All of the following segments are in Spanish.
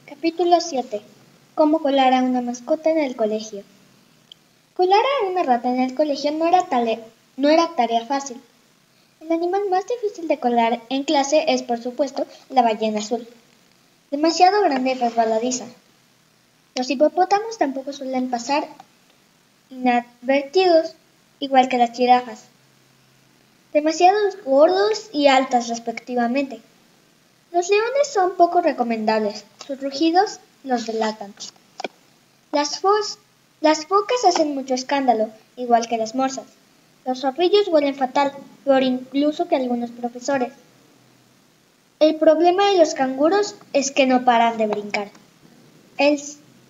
Capítulo 7. Cómo colar a una mascota en el colegio. Colar a una rata en el colegio no era tarea fácil. El animal más difícil de colar en clase es, por supuesto, la ballena azul. Demasiado grande y resbaladiza. Los hipopótamos tampoco suelen pasar inadvertidos, igual que las jirafas. Demasiado gordos y altas respectivamente. Los leones son poco recomendables, sus rugidos los delatan. Las focas hacen mucho escándalo, igual que las morsas. Los zorrillos huelen fatal, peor incluso que algunos profesores. El problema de los canguros es que no paran de brincar. El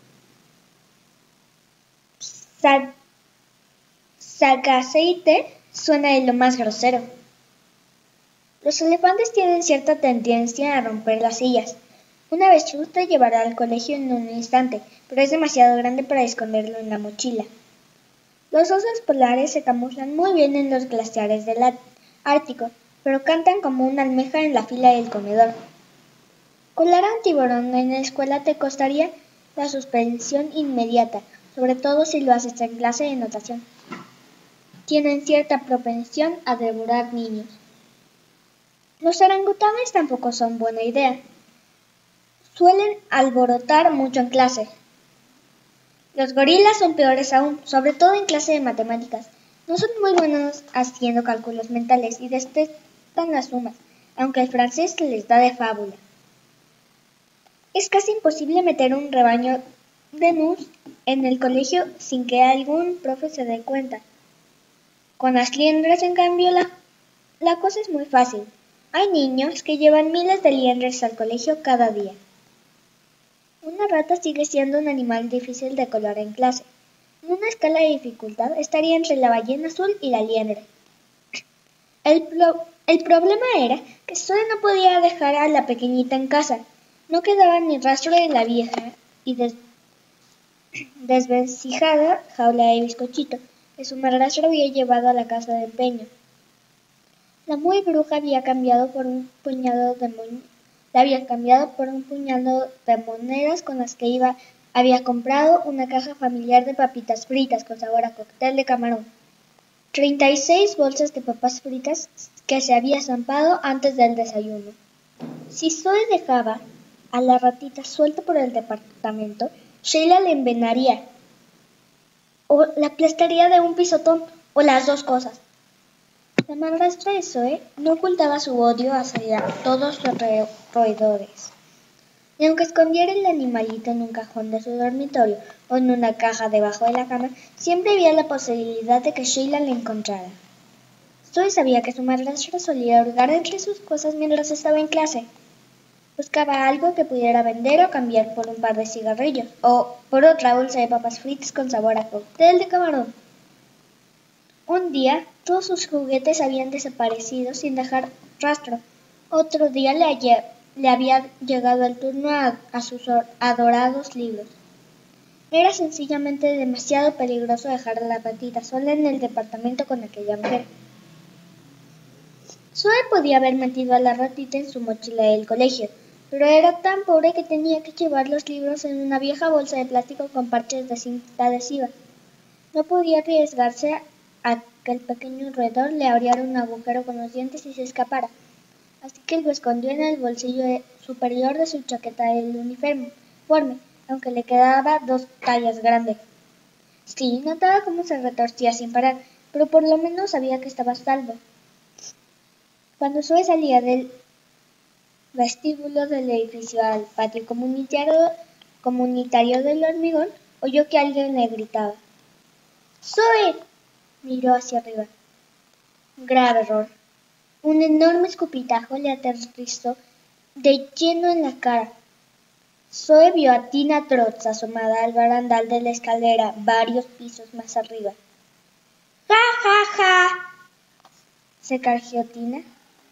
sacaceite suena de lo más grosero. Los elefantes tienen cierta tendencia a romper las sillas. Una avestruz te llevará al colegio en un instante, pero es demasiado grande para esconderlo en la mochila. Los osos polares se camuflan muy bien en los glaciares del Ártico, pero cantan como una almeja en la fila del comedor. Colar a un tiburón en la escuela te costaría la suspensión inmediata, sobre todo si lo haces en clase de natación. Tienen cierta propensión a devorar niños. Los orangutanes tampoco son buena idea. Suelen alborotar mucho en clase. Los gorilas son peores aún, sobre todo en clase de matemáticas. No son muy buenos haciendo cálculos mentales y detestan las sumas, aunque el francés les da de fábula. Es casi imposible meter un rebaño de mus en el colegio sin que algún profe se dé cuenta. Con las liendres, en cambio, la cosa es muy fácil. Hay niños que llevan miles de liendres al colegio cada día. Una rata sigue siendo un animal difícil de colar en clase. En una escala de dificultad estaría entre la ballena azul y la liendre. El problema era que Zoe no podía dejar a la pequeñita en casa. No quedaba ni rastro de la vieja y desvencijada jaula de bizcochito que su madrastra había llevado a la casa de empeño. La muy bruja había cambiado por un puñado de monedas con las que había comprado una caja familiar de papitas fritas con sabor a cóctel de camarón. 36 bolsas de papas fritas que se había zampado antes del desayuno. Si Zoe dejaba a la ratita suelta por el departamento, Sheila le envenenaría, o la aplastaría de un pisotón, o las dos cosas. La madrastra de Zoe no ocultaba su odio hacia todos los roedores. Y aunque escondiera el animalito en un cajón de su dormitorio o en una caja debajo de la cama, siempre había la posibilidad de que Sheila le encontrara. Zoe sabía que su madrastra solía hurgar entre sus cosas mientras estaba en clase. Buscaba algo que pudiera vender o cambiar por un par de cigarrillos o por otra bolsa de papas fritas con sabor a cóctel de camarón. Un día, todos sus juguetes habían desaparecido sin dejar rastro. Otro día le había llegado el turno a sus adorados libros. Era sencillamente demasiado peligroso dejar a la ratita sola en el departamento con aquella mujer. Zoe podía haber metido a la ratita en su mochila del colegio, pero era tan pobre que tenía que llevar los libros en una vieja bolsa de plástico con parches de cinta adhesiva. No podía arriesgarse a que el pequeño roedor le abriera un agujero con los dientes y se escapara, así que lo escondió en el bolsillo superior de su chaqueta del uniforme, aunque le quedaba 2 tallas grande. Sí, notaba cómo se retorcía sin parar, pero por lo menos sabía que estaba a salvo. Cuando Zoe salía del vestíbulo del edificio al patio comunitario del hormigón, oyó que alguien le gritaba. ¡Zoe! Miró hacia arriba. Grave error. Un enorme escupitajo le aterrizó de lleno en la cara. Zoe vio a Tina Trotz asomada al barandal de la escalera varios pisos más arriba. ¡Ja, ja, ja! Se cargió Tina.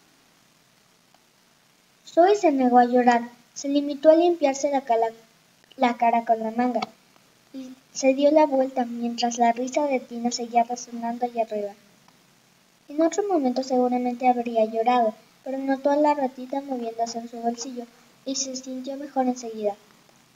Zoe se negó a llorar. Se limitó a limpiarse la cara con la manga y se dio la vuelta mientras la risa de Tina seguía resonando allá arriba. En otro momento seguramente habría llorado, pero notó a la ratita moviéndose en su bolsillo y se sintió mejor enseguida.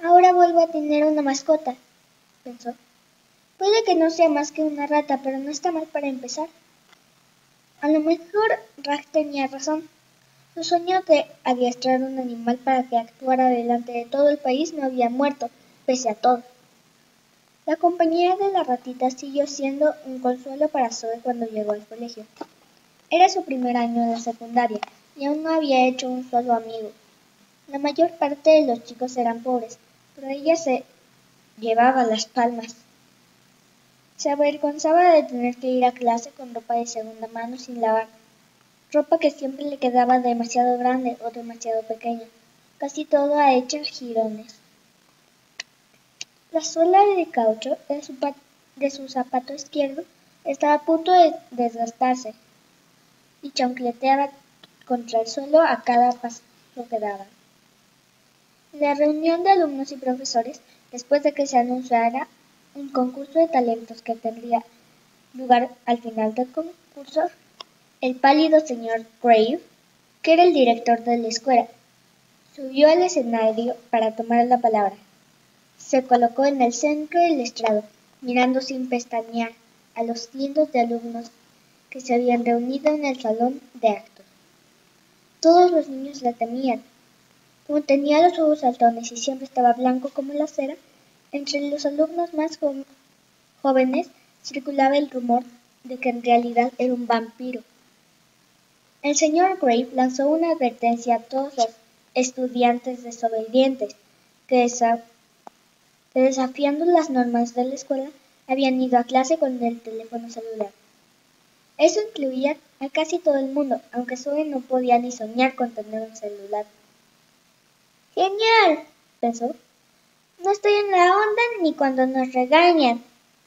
Ahora vuelvo a tener una mascota, pensó. Puede que no sea más que una rata, pero no está mal para empezar. A lo mejor Raj tenía razón. Su sueño de adiestrar un animal para que actuara delante de todo el país no había muerto, pese a todo. La compañía de la ratita siguió siendo un consuelo para Zoe cuando llegó al colegio. Era su primer año de secundaria y aún no había hecho un solo amigo. La mayor parte de los chicos eran pobres, pero ella se llevaba las palmas. Se avergonzaba de tener que ir a clase con ropa de segunda mano sin lavar, ropa que siempre le quedaba demasiado grande o demasiado pequeña, casi toda hecha jirones. La suela de caucho de su zapato izquierdo estaba a punto de desgastarse y chancleteaba contra el suelo a cada paso que daba. En la reunión de alumnos y profesores, después de que se anunciara un concurso de talentos que tendría lugar al final del concurso, el pálido señor Grave, que era el director de la escuela, subió al escenario para tomar la palabra. Se colocó en el centro del estrado, mirando sin pestañear a los cientos de alumnos que se habían reunido en el salón de actos. Todos los niños la temían. Como tenía los ojos saltones y siempre estaba blanco como la cera, entre los alumnos más jóvenes circulaba el rumor de que en realidad era un vampiro. El señor Grave lanzó una advertencia a todos los estudiantes desobedientes que desafiando las normas de la escuela habían ido a clase con el teléfono celular. Eso incluía a casi todo el mundo, aunque Zoe no podía ni soñar con tener un celular. ¡Genial!, pensó. No estoy en la onda ni cuando nos regañan.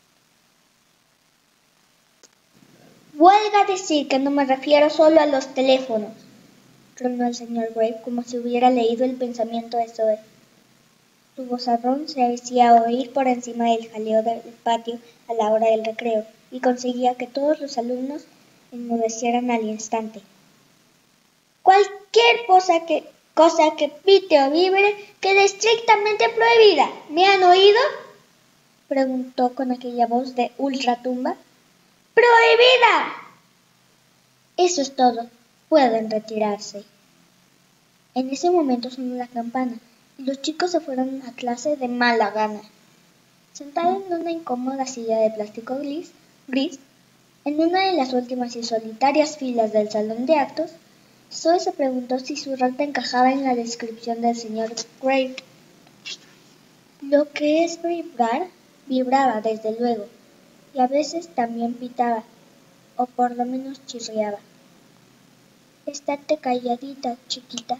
Huelga decir que no me refiero solo a los teléfonos, tronó el señor Grave como si hubiera leído el pensamiento de Zoe. Su vozarrón se hacía oír por encima del jaleo del patio a la hora del recreo y conseguía que todos los alumnos enmudecieran al instante. Cualquier cosa que pite o vibre quede estrictamente prohibida. ¿Me han oído?, preguntó con aquella voz de ultratumba. ¡Prohibida! Eso es todo. Pueden retirarse. En ese momento sonó la campana y los chicos se fueron a clase de mala gana. Sentada en una incómoda silla de plástico gris, en una de las últimas y solitarias filas del salón de actos, Zoe se preguntó si su rata encajaba en la descripción del señor Grave. Lo que es vibrar, vibraba desde luego, y a veces también pitaba, o por lo menos chirriaba. Estate calladita, chiquita,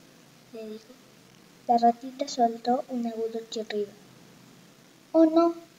le dijo. La ratita soltó un agudo chirrido. Oh no,